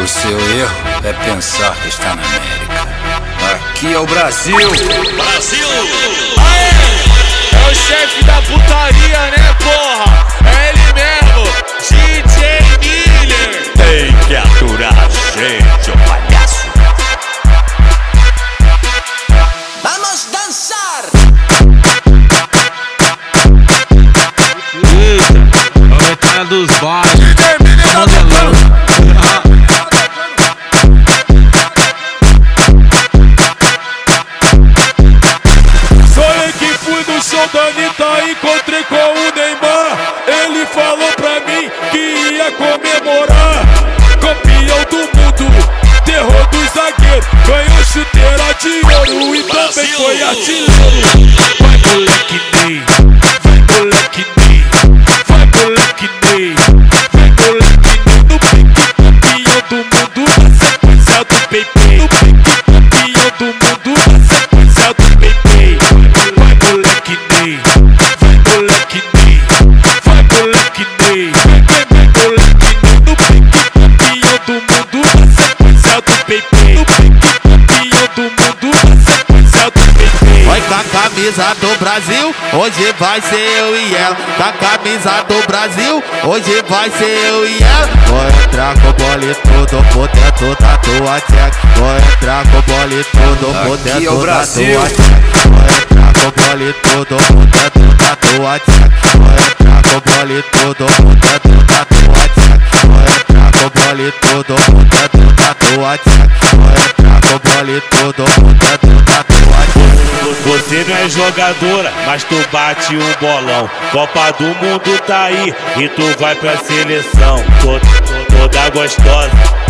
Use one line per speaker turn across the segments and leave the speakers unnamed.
O seu erro é pensar que está na América. Aqui é o Brasil.
Brasil!
Aê! É o chefe da putaria, né, porra? É ele mesmo, DJ Miller.
Tem que aturar a gente, ô palhaço.
Vamos dançar!
Eita, é o Metralha dos bares.
Sonhei que fui no show da Anitta, encontrei com o Neymar. Ele falou pra mim que ia comemorar. Campeão do mundo, terror dos zagueiros. Ganhou chuteira de ouro e também foi artilheiro. Vai moleque Ney, vai moleque Ney, vai moleque Ney, vai moleque Ney. No pique campeão do mundo, na sequência do PP. No pique campeão do mundo, na sequência do PP. Vai moleque Ney, vai moleque Ney, vai moleque Ney, vai moleque Ney. No pique campeão do mundo, na sequência do PP. No pique campeão do mundo, na sequência do PP.
Vai com a camisa do Brasil, hoje vai ser eu e ela. Com a camisa do Brasil, hoje vai ser eu e ela. Vou entrar com o bole todo por dentro da tua tcheca. Vou entrar com o bole todo por
Aqui é o
dentro da
Brasil.
tua tcheca. Vou entrar com o bole todo por dentro da tua tcheca. Vou entrar com o bole todo por dentro da tua tcheca. Vou entrar com o bole todo por dentro da tua tcheca. Vou entrar com o bole todo por dentro da tua tcheca.
Você não é jogadora, mas tu bate um bolão. Copa do Mundo tá aí e tu vai pra seleção. Toda gostosa,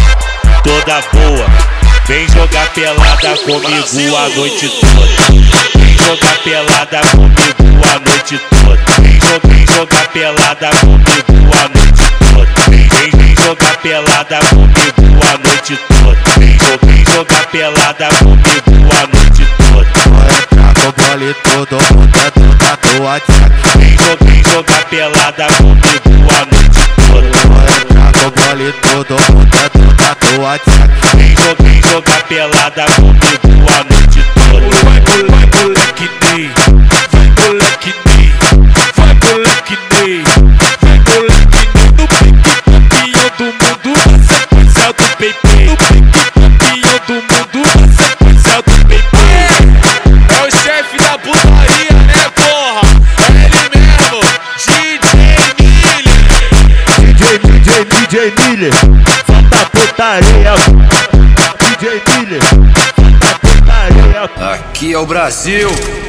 toda boa. Vem jogar pelada comigo a noite toda. Vem jogar pelada comigo a noite toda. Vem jogar pelada comigo a noite toda. Vem jogar pelada comigo a noite toda. Vem jogar pelada comigo a noite toda.
Vou entrar com o bole todo por dentro da tua tcheca.
Vem jogar pelada comigo a noite toda.
Vou entrar com o bole todo por dentro da tua tcheca.
Vem jogar pelada comigo a noite toda.
Vai moleque Ney, vai moleque Ney, vai moleque Ney, vai moleque Ney. No pique campeão do mundo, na sequência do PP. No pique campeão do mundo, na sequência do PP. É o chefe da putaria, né, porra? É ele mesmo,
DJ Miller, solta putaria. DJ Miller, solta putaria.
Aqui é o Brasil.